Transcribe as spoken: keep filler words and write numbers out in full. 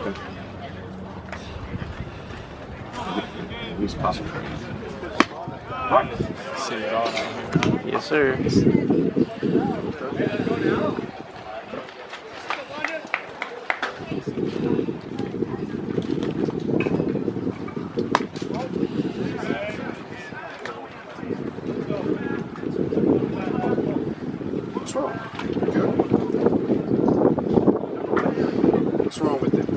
Okay. At least possible. See it all. Yes, sir. What's wrong? Good. What's wrong with it?